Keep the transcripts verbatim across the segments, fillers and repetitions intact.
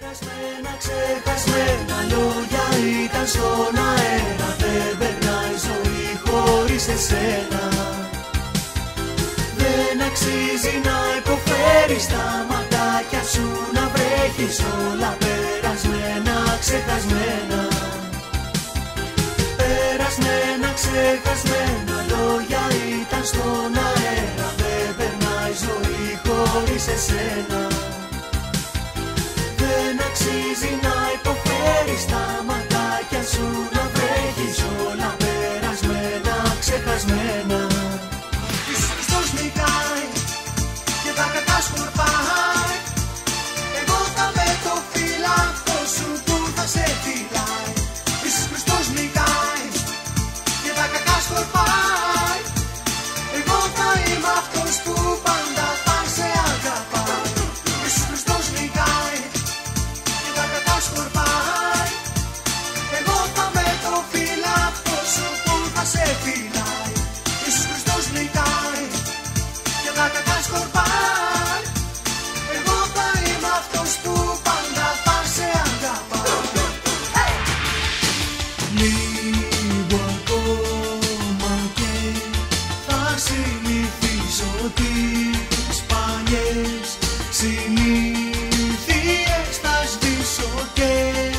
Περασμένα, ξεχασμένα λόγια ήταν στον αέρα. Δεν περνάει ζωή χωρίς εσένα. Δεν αξίζει να υποφέρεις, τα ματάκια σου να βρέχεις. Όλα περασμένα, ξεχασμένα. Περασμένα, ξεχασμένα λόγια ήταν στον αέρα. Δεν περνάει ζωή χωρίς εσένα. Δεν αξίζει να υποφέρεις, τα ματάκια σου να βρέχεις. Όλα περασμένα, ξεχασμένα. Ιησούς Χριστός νικάει και τα κακά σκορπάει. Εγώ θα με το φύλακο σου που θα σε φυλάει. Ιησούς Χριστός νικάει και τα κακά σκορπάει. Εγώ θα είμαι αυτός που πάντα θα σε αγαπάει. Ιησούς Χριστός νικάει και τα κακά σκορπάει. Εγώ θα με το φύλακο σου που θα σε φυλάει. Ιησούς Χριστός νικάει και τα κακά σκορπάει. Εγώ θα είμαι αυτός που πάντα θα σε αγαπάει. Hey! Λίγο ακόμα και θα συνηθίσω τις παλιές συνήθειες. Θα σβήσω και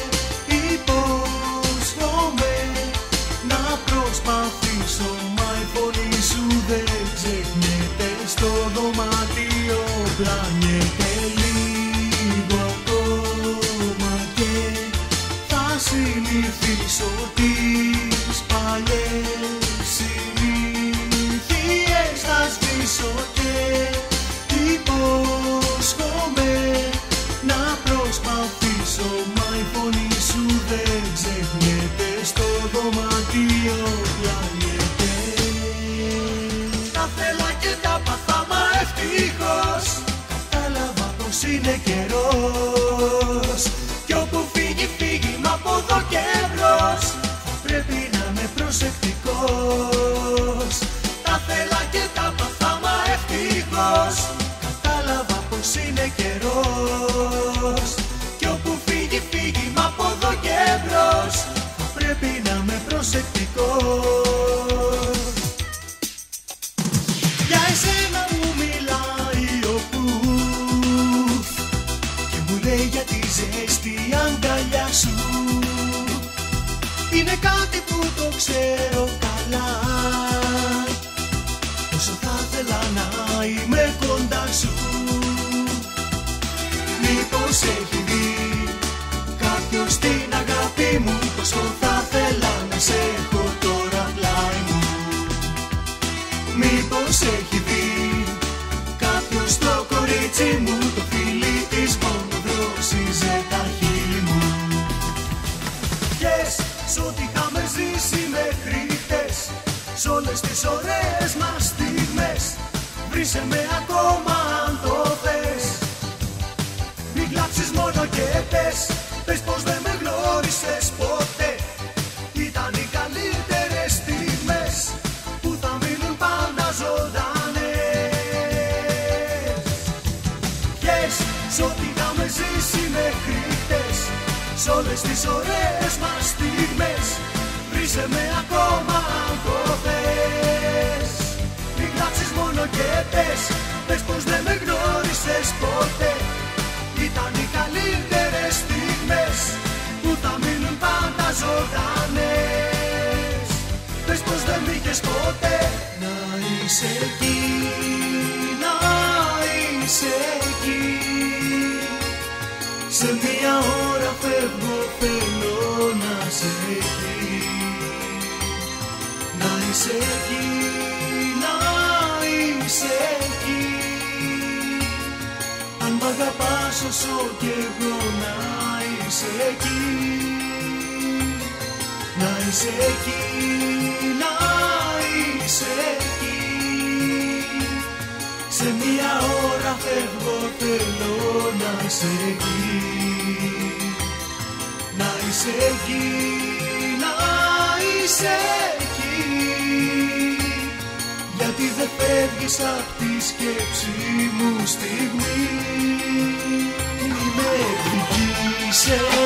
υπόσχομαι να προσπαθήσω. Μα η φωνή σου δεν ξεχνιέται, στο δωμάτιο πλανιέται. Λίγο ακόμα και θα συνηθίσω τις παλιές συνήθειες. Θα σβήσω και υπόσχομαι να προσπαθήσω. Μα η φωνή σου δεν ξεχνιέται, στο δωμάτιο πλανιέται. Τα θέλα και τα παθά, μα ευτυχώς κατάλαβα πως είναι καιρός. Κι όπου φύγει φύγει, μα από εδώ και μπρος θα πρέπει να είμαι προσεκτικός. Τα θέλα και τα παθά, μα ευτυχώς κατάλαβα πως είναι καιρός. Κι όπου φύγει φύγει, μα από εδώ και μπρος θα πρέπει να είμαι προσεκτικός. Για εσένα μου μιλάει ο Πουφ και μου λέει για τη ζέστη αγκαλιά σου. Είναι κάτι που το ξέρω καλά, όσο θα ήθελα να είμαι κοντά σου. Μήπως έχει δει κάποιος την αγάπη μου, πόσο θα ήθελα να σε έχω τώρα πλάι μου. Μήπως έχει δει κάποιος το κορίτσι μου, το φίλι της μόνο δρόσιζε τα χείλη μου. Yes, σ' ό,τι είχαμε ζήσει μέχρι χτες, σ' όλες τις ωραίες μας στιγμές, βρίσκε με ακόμα αν το θες. Μην κλάψεις μόνο και πες, πες πως δεν με γνώρισες ποτέ. Ήταν οι καλύτερες στιγμές που θα μείνουν πάντα ζωντανές. Yes, σ' ό,τι είχαμε ζήσει μέχρι χτες, σ' όλες τις ωραίες μας στιγμές, βρίσκε με ακόμα αν το θες. Μην κλάψεις μόνο και πες, πες πως δεν με γνώρισες ποτέ. Ήταν οι καλύτερες στιγμές που θα μείνουν πάντα ζωντανές. Πες πως δεν μ' είχες ποτέ. Να είσαι εκεί, να είσαι εκεί. Σε μια ώρα φεύγω, θέλω να είσαι εκεί. Να είσαι εκεί, να είσαι εκεί. Αν μ' αγαπάς όσο κι εγώ, να είσαι εκεί. Να είσαι εκεί, να είσαι εκεί. Σε μια ώρα φεύγω, θέλω να είσαι εκεί. Να είσαι εκεί, να είσαι εκεί. Γιατί δεν φεύγεις απ' τη σκέψη μου στιγμή. Είμαι εκεί. σε